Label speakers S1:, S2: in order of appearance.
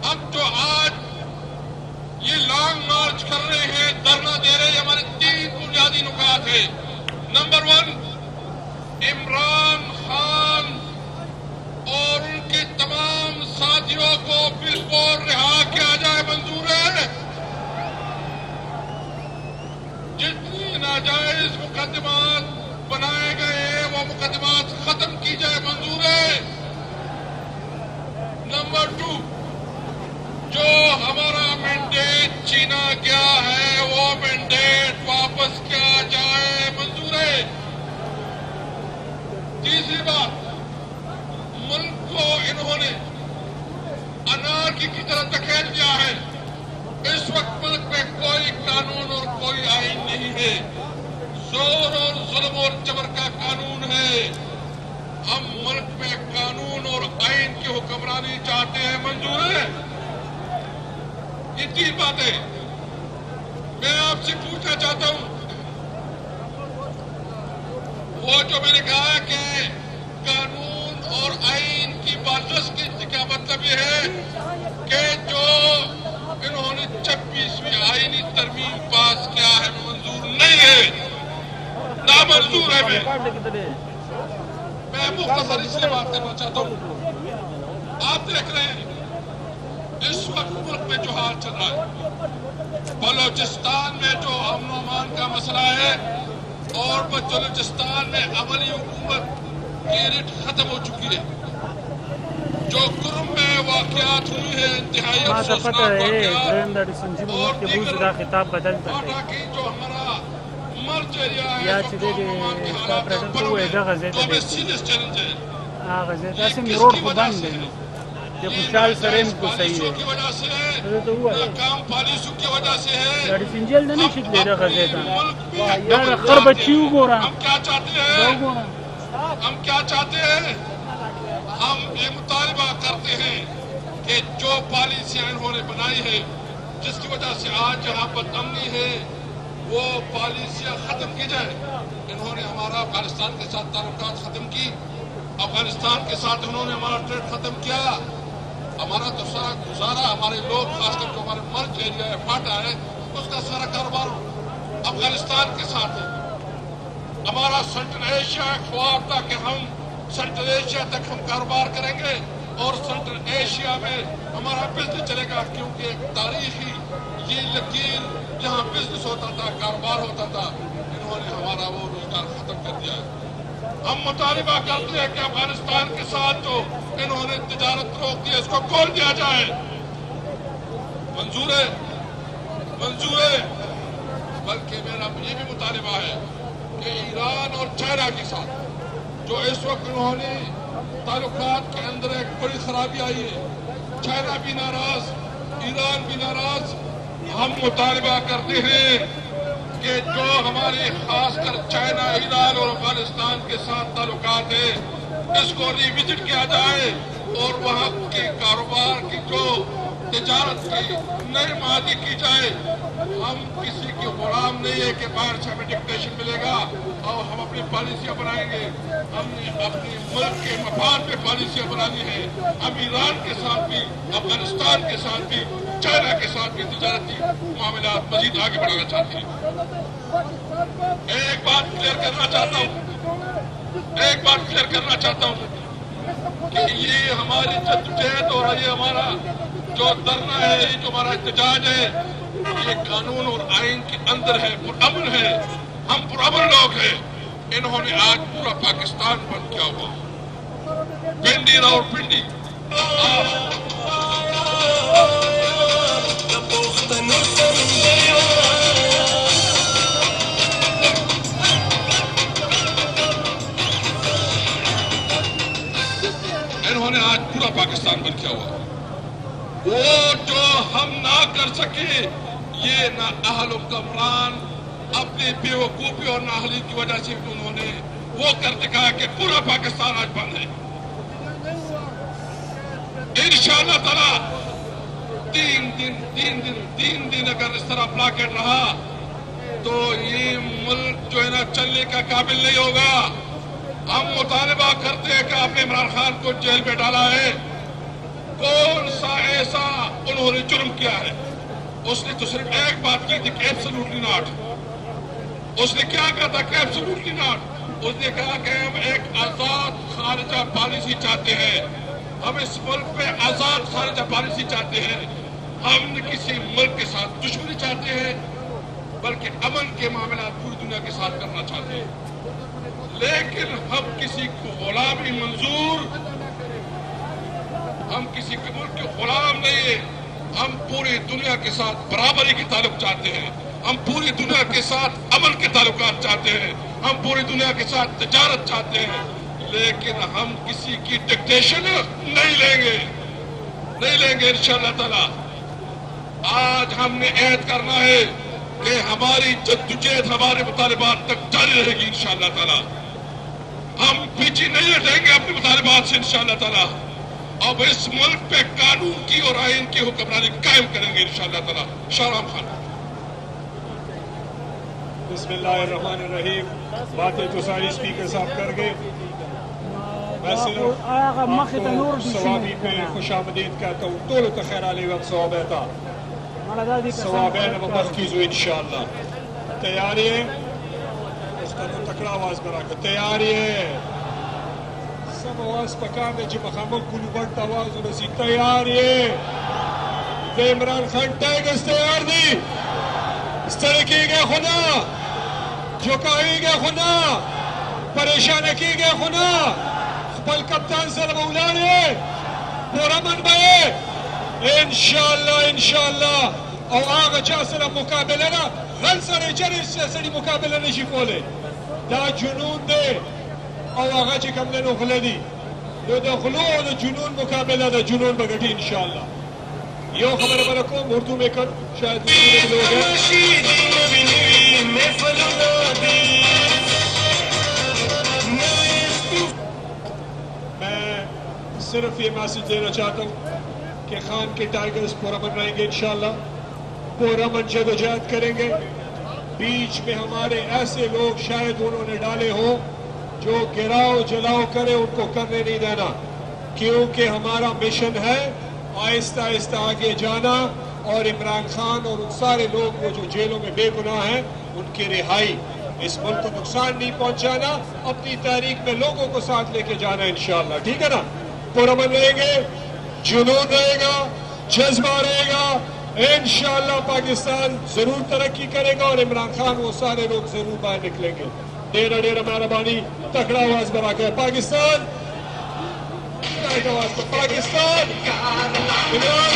S1: اب جو آج یہ لانگ مارچ کر رہے ہیں، دھرنا دے رہے ہیں، ہمارے 3 بنیادی نکات ہیں۔ نمبر 1، عمران خان اور ان کے تمام ساتھیوں کو بالفور رہا کیا جائے، منظور ہے؟ جتنی ناجائز مقدمات بنائے گئے ہیں وہ مقدمات ختم کی جائے، منظور ہے؟ نمبر 2، جو ہمارا مینڈیٹ چھینا گیا ہے وہ مینڈیٹ واپس کیا جائے، منظور ہے؟ تیسری بات، ملک کو انہوں نے انارکی کی طرف دھکیل دیا ہے۔ اس وقت ملک میں کوئی قانون اور کوئی آئین نہیں ہے، زور اور ظلم اور جبر کا قانون ہے۔ ہم ملک میں قانون اور آئین کی حکمرانی چاہتے ہیں، منظور ہے؟ یہ 3 باتیں میں آپ سے پوچھنا چاہتا ہوں۔ وہ جو میں نے کہا کہ قانون اور آئین کی ورزش کی کیا مطلب یہ ہے کہ جو انہوں نے 26ویں آئینی ترمیم پاس کیا ہے منظور نہیں ہے، نامنظور ہے۔ میں مختصر اس لیے بات کرنا چاہتا ہوں، آپ دیکھ رہے ہیں اس وقت ملک میں جو حال چل رہا ہے، بلوچستان میں جو امن و امان کا مسئلہ ہے اور بلوچستان میں عملی حکومت کی ریٹ ختم ہو چکی ہے۔ جو کرم میں واقعات ہوئی ہے، انتہائی افسوسناک واقعات، اور دیگر کی جو ہمارا مرج ایریا ہے، جو امن و امان کے حالات ہیں، تو ہمیں سیریس چیلنج ہے۔ یہ کس کی وجہ سے ہے؟ یہ ناجائز پالیسیوں کی وجہ سے ہے، ناکام پالیسیوں کی وجہ سے ہے۔ ہم کیا چاہتے ہیں؟ ہم کیا چاہتے ہیں؟ ہم یہ مطالبہ کرتے ہیں کہ جو پالیسیاں انہوں نے بنائی ہے، جس کی وجہ سے آج جہاں بد امنی ہے، وہ پالیسیاں ختم کی جائے۔ انہوں نے ہمارا افغانستان کے ساتھ تعلقات ختم کی، افغانستان کے ساتھ انہوں نے ہمارا ٹریڈ ختم کیا، ہمارا تو سارا گزارا، ہمارے لوگ خاص کر جو ہمارے مرج ایریا ہے، فاٹا ہے، اس کا سارا کاروبار افغانستان کے ساتھ ہے۔ ہمارا سینٹرل ایشیا خواب تھا کہ ہم سینٹرل ایشیا تک ہم کاروبار کریں گے اور سینٹرل ایشیا میں ہمارا بزنس چلے گا، کیونکہ ایک تاریخی یہ لکیر جہاں بزنس ہوتا تھا، کاروبار ہوتا تھا، انہوں نے ہمارا وہ روزگار ختم کر دیا ہے۔ ہم مطالبہ کرتے ہیں کہ افغانستان کے ساتھ جو انہوں نے تجارت روک دی، اس کو کھول دیا جائے۔ منظور ہے؟ منظور ہے؟ بلکہ میرا یہ بھی مطالبہ ہے کہ ایران اور چائنا کے ساتھ جو اس وقت انہوں نے تعلقات کے اندر ایک بڑی خرابی آئی ہے، چائنا بھی ناراض، ایران بھی ناراض۔ ہم مطالبہ کرتے ہیں کہ جو ہمارے خاص کر چائنا، ایران اور افغانستان کے ساتھ تعلقات ہیں، اس کو ریوزٹ کیا جائے اور وہاں کے کاروبار کی جو تجارت کی نئی مہادی کی جائے۔ ہم کسی کے غلام نہیں ہے کہ باہر سے ہمیں ڈکٹیشن ملے گا اور ہم اپنی پالیسیاں بنائیں گے۔ ہم نے اپنے ملک کے مفاد پہ پالیسیاں بنانی ہے۔ ہم ایران کے ساتھ بھی، افغانستان کے ساتھ بھی، چائنا کے ساتھ بھی تجارتی معاملات مزید آگے بڑھانا چاہتے ہیں۔ ایک بات کلیئر کرنا چاہتا ہوں کہ یہ ہماری جدوجہد اور یہ ہمارا جو دھرنا ہے، یہ جو ہمارا احتجاج ہے، یہ قانون اور آئین کے اندر ہے، پرامن ہے۔ ہم پرامن لوگ ہیں۔ انہوں نے آج پورا پاکستان بند کیا ہوا، پنڈی راؤ پنڈی۔ انہوں نے آج پورا پاکستان بند کیا ہوا۔ وہ جو ہم نہ کر سکے، یہ نہ اہل و کمران اپنی بے وقوفی اور نااہلی کی وجہ سے انہوں نے وہ کر دکھایا کہ پورا پاکستان آج بند ہے۔ انشاءاللہ تعالیٰ تین دن اگر اس طرح بلاکٹ رہا تو یہ ملک جو ہے نا چلنے کا قابل نہیں ہوگا۔ ہم مطالبہ کرتے ہیں کہ آپ نے عمران خان کو جیل میں ڈالا ہے، کون سا ایسا जुर्म किया है। उसने तो सिर्फ एक बात की थी कि एब्सोल्युटली नॉट। उसने क्या कहा था कि एब्सोल्युटली नॉट। उसने कहा कि हम एक आजाद खारिजा पॉलिसी चाहते हैं, हम इस मुल्क में आजाद खारिजा पॉलिसी चाहते हैं। हम न किसी मुल्क के साथ दुश्मनी चाहते हैं बल्कि अमन के मामला पूरी दुनिया के साथ करना चाहते हैं। लेकिन हम किसी को गुलामी मंजूर, हम किसी के मुल्क के गुलाम नहीं है। हम पूरी दुनिया के साथ बराबरी के ताल्लुक चाहते हैं, हम पूरी दुनिया के साथ अमन के ताल्लुकात चाहते हैं, हम पूरी दुनिया के साथ तिजारत चाहते हैं। लेकिन हम किसी की डिक्टेशन नहीं लेंगे इंशाअल्लाह ताला। आज हमने ऐद करना है कि हमारी जद्दोजहद हमारे मुतालिबात तक जारी रहेगी इंशाअल्लाह ताला। हम पीछे नहीं हटेंगे अपने मुतालिबात से इंशाअल्लाह ताला। अब इस मुल्क पे कानून की और आइन की हुक्मरानी कायम करेंगे इंशाअल्लाह ताला। शाहराम खान।
S2: बिस्मिल्लाहिर्रहमानिर्रहीम। बातें तो सारी स्पीकर साहब कर गए। मैं सिर्फ सवाबी पे खुशामदीद कहता हूँ। तो खैर आली वक्त सवाबैता सवाबैन व मखकीज़ु इंशाअल्लाह। तैयारी है, उसका तो तकड़ा आवाज बना कर तैयारी है। सब आवाज पकान है जी मखामक कुल बट आवाज रसी तैयारी है। इमरान खान टाइगर्स तैयार दी इस तरह की गए खुदा झुकाई गए खुदा परेशान की गए खुदा खपल कप्तान सर मौलाने पूरा मन बे इंशाअल्लाह और आगे चा सर मुकाबले ना गल सर जरिस से सड़ी मुकाबले नहीं कोले दा जुनून दे और आगे ची कम ने नखले दी दो दखलो और जुनून मुकाबला दा जुनून बगटी इंशाअल्लाह। यो खबर बरको उर्दू में कर शायद लोग मैं सिर्फ ये मैसेज देना चाहता हूँ कि खान के टाइगर्स पुरअमन रहेंगे इंशाअल्लाह, पुरअमन जदोजहद करेंगे। बीच में हमारे ऐसे लोग शायद उन्होंने डाले हो जो गिराओ जलाओ करे, उनको करने नहीं देना, क्योंकि हमारा मिशन है आहिस्ता आहिस्ता आगे जाना और इमरान खान और उन सारे लोग वो जो जेलों में बेगुनाह हैं उनकी रिहाई। इस मुल्क को नुकसान नहीं पहुंचाना, अपनी तारीख में लोगों को साथ लेके जाना इंशाअल्लाह। ठीक है ना? पुरअमन रहेंगे, जुनून रहेगा, जज्बा रहेगा। इंशाअल्लाह पाकिस्तान जरूर तरक्की करेगा और इमरान खान वो सारे लोग जरूर बाहर निकलेंगे। डेरा डेरा मेहरबानी तकड़ा आवाज बनाकर पाकिस्तान, पाकिस्तान इमरान